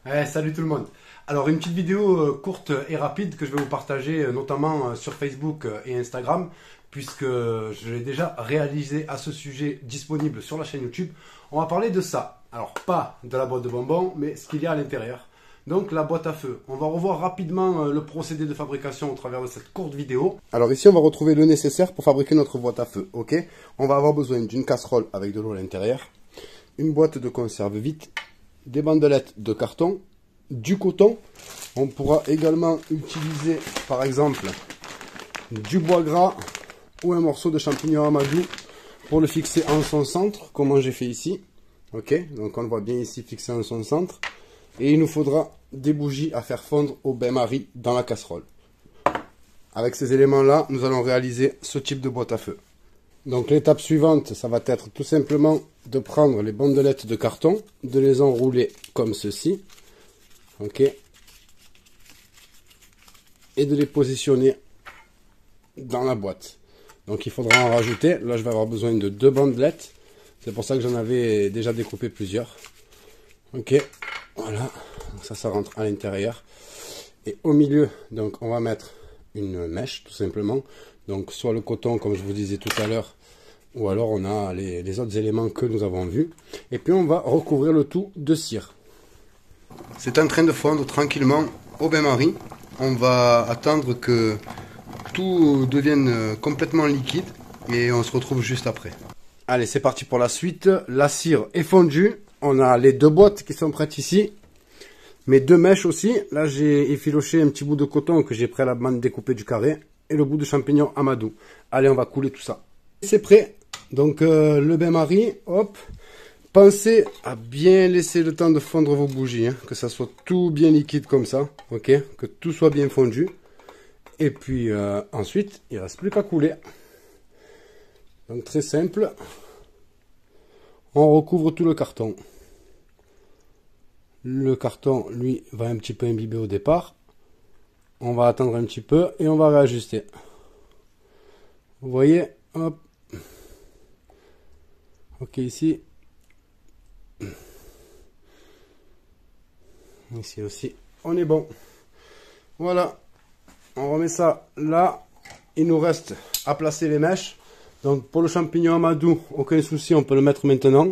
Salut tout le monde. Alors une petite vidéo courte et rapide que je vais vous partager notamment sur Facebook et Instagram puisque je l'ai déjà réalisé à ce sujet disponible sur la chaîne YouTube. On va parler de ça. Alors pas de la boîte de bonbons mais ce qu'il y a à l'intérieur. Donc la boîte à feu. On va revoir rapidement le procédé de fabrication au travers de cette courte vidéo. Alors ici on va retrouver le nécessaire pour fabriquer notre boîte à feu. Ok. On va avoir besoin d'une casserole avec de l'eau à l'intérieur, une boîte de conserve vide, des bandelettes de carton, du coton. On pourra également utiliser par exemple du bois gras ou un morceau de champignon amadou pour le fixer en son centre, comme j'ai fait ici. Ok, donc on le voit bien ici fixé en son centre. Et il nous faudra des bougies à faire fondre au bain-marie dans la casserole. Avec ces éléments-là, nous allons réaliser ce type de boîte à feu. Donc l'étape suivante, ça va être tout simplement de prendre les bandelettes de carton, de les enrouler comme ceci. Ok. Et de les positionner dans la boîte. Donc il faudra en rajouter. Là je vais avoir besoin de 2 bandelettes. C'est pour ça que j'en avais déjà découpé plusieurs. Ok. Voilà. Donc ça rentre à l'intérieur. Et au milieu, donc on va mettre une mèche tout simplement. Donc soit le coton comme je vous disais tout à l'heure, ou alors on a les autres éléments que nous avons vus. Et puis on va recouvrir le tout de cire. C'est en train de fondre tranquillement au bain-marie. On va attendre que tout devienne complètement liquide et on se retrouve juste après. Allez, c'est parti pour la suite. La cire est fondue. On a les 2 boîtes qui sont prêtes ici. Mes 2 mèches aussi. Là, j'ai effiloché un petit bout de coton que j'ai préalablement découpé du carré et le bout de champignon amadou. Allez, on va couler tout ça. C'est prêt. Donc, le bain-marie, hop. Pensez à bien laisser le temps de fondre vos bougies, hein, que ça soit tout bien liquide comme ça, ok, que tout soit bien fondu. Et puis ensuite, il ne reste plus qu'à couler. Donc très simple. On recouvre tout le carton. Le carton, lui, va un petit peu imbiber au départ. On va attendre un petit peu et on va réajuster. Vous voyez, hop. Ok, ici. Ici aussi, on est bon. Voilà, on remet ça là. Il nous reste à placer les mèches. Donc pour le champignon amadou, aucun souci, on peut le mettre maintenant.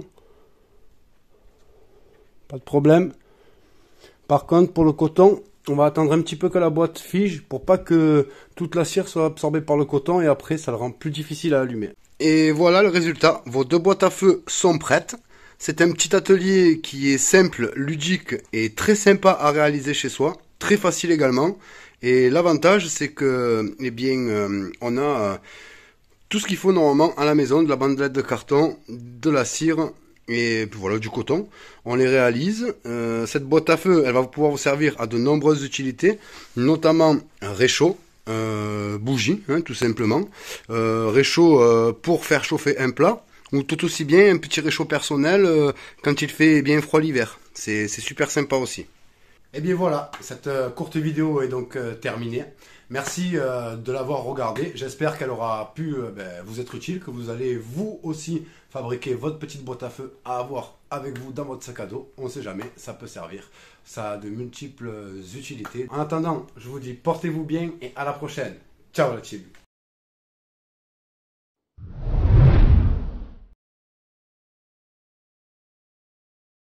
Pas de problème. Par contre, pour le coton, on va attendre un petit peu que la boîte fige pour pas que toute la cire soit absorbée par le coton et après ça le rend plus difficile à allumer. Et voilà le résultat. Vos 2 boîtes à feu sont prêtes. C'est un petit atelier qui est simple, ludique et très sympa à réaliser chez soi. Très facile également. Et l'avantage, c'est que, eh bien, on a tout ce qu'il faut normalement à la maison. De la bandelette de carton, de la cire et puis voilà, du coton. On les réalise. Cette boîte à feu, elle va pouvoir vous servir à de nombreuses utilités, notamment un réchaud. Bougie, hein, tout simplement. Réchaud pour faire chauffer un plat. Ou tout aussi bien un petit réchaud personnel quand il fait bien froid l'hiver. C'est super sympa aussi. Et bien voilà, cette courte vidéo est donc terminée. Merci de l'avoir regardée. J'espère qu'elle aura pu vous être utile, que vous allez vous aussi fabriquer votre petite boîte à feu à avoir avec vous dans votre sac à dos. On ne sait jamais, ça peut servir. Ça a de multiples utilités. En attendant, je vous dis portez-vous bien et à la prochaine. Ciao la team.